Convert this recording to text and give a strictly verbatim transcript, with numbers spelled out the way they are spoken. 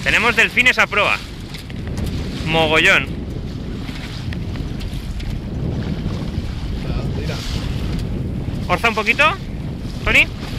Tenemos delfines a proa. Mogollón. Tira. Orza un poquito, Tony.